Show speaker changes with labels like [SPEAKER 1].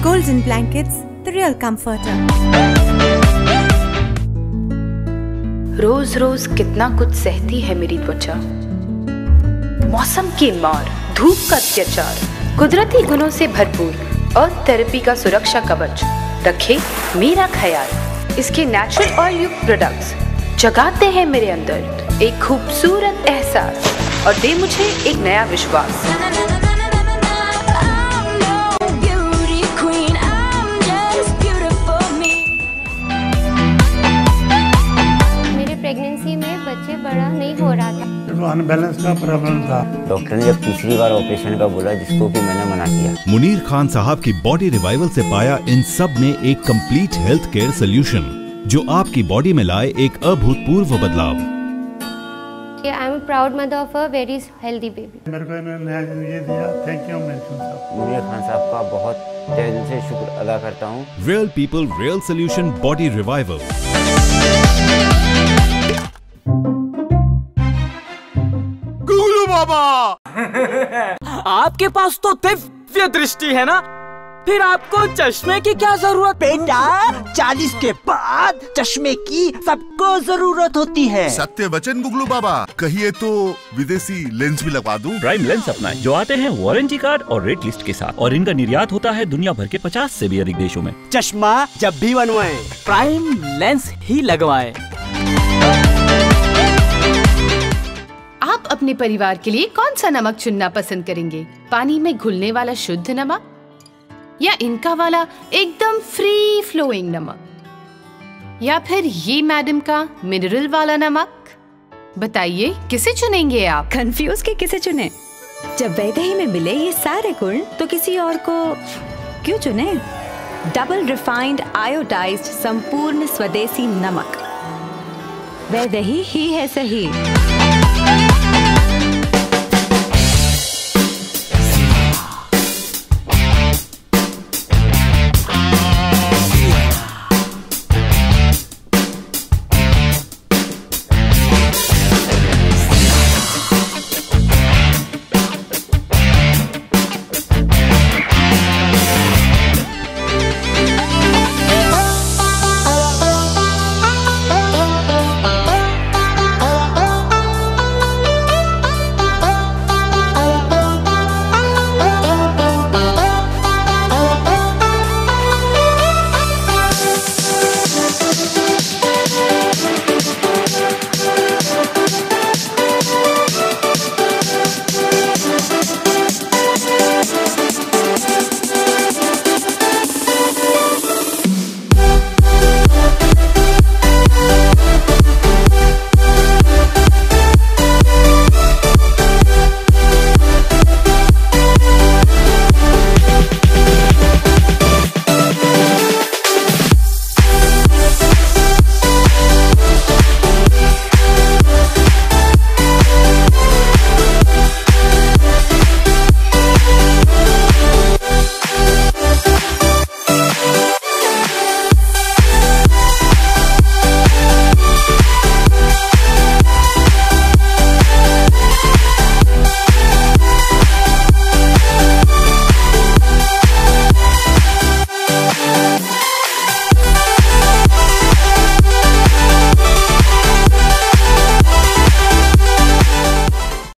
[SPEAKER 1] Golden Blankets, the real comforter.
[SPEAKER 2] रोज रोज कितना कुछ सहती है मेरी त्वचा, मौसम की मार, धूप का अत्याचार, कुदरती गुणों से भरपूर और थेरेपी का सुरक्षा कवच रखे मेरा ख्याल। इसके नेचुरल ऑयल युक्त प्रोडक्ट्स जगाते हैं मेरे अंदर एक खूबसूरत एहसास और दे मुझे एक नया विश्वास।
[SPEAKER 3] प्रेगनेंसी में बच्चे बड़ा नहीं हो रहा था,
[SPEAKER 4] तो अनबैलेंस का प्रॉब्लम था।
[SPEAKER 5] डॉक्टर ने जब तीसरी बार ऑपरेशन का बोला, जिसको कि मैंने मना किया।
[SPEAKER 6] मुनीर खान साहब की बॉडी रिवाइवल से पाया इन सब ने एक कंप्लीट हेल्थ केयर सोल्यूशन जो आपकी बॉडी में लाए एक अभूतपूर्व बदलाव।
[SPEAKER 3] I am proud mother of a very healthy baby.
[SPEAKER 4] मेरे को इन्होंने ये दिया, थैंक यू
[SPEAKER 5] मुनीर खान साहब का बहुत दिल से शुक्र अदा करता हूँ।
[SPEAKER 6] Real people real solution body revival.
[SPEAKER 7] गुगलू बाबा आपके पास तो दिव्य दृष्टि है ना, फिर आपको चश्मे की क्या जरूरत?
[SPEAKER 8] बेटा 40 के बाद चश्मे की सबको जरूरत होती है।
[SPEAKER 9] सत्य वचन गुगलू बाबा, कहिए तो विदेशी लेंस भी लगवा दूं?
[SPEAKER 10] प्राइम लेंस अपनाएं, जो आते हैं वारंटी कार्ड और रेट लिस्ट के साथ, और इनका निर्यात होता है दुनिया भर के 50 से भी अधिक देशों में।
[SPEAKER 8] चश्मा जब भी बनवाएं,
[SPEAKER 7] प्राइम लेंस ही लगवाएं।
[SPEAKER 2] आप अपने परिवार के लिए कौन सा नमक चुनना पसंद करेंगे? पानी में घुलने वाला शुद्ध नमक या इनका वाला एकदम फ्री फ्लोइंग नमक, या फिर ये मैडम का मिनरल वाला नमक? बताइए किसे चुनेंगे आप?
[SPEAKER 1] कंफ्यूज के किसे चुने? जब वैदेही में मिले ये सारे गुण तो किसी और को क्यों चुने? डबल रिफाइंड आयोडाइज्ड संपूर्ण स्वदेशी नमक वैदेही ही है सही।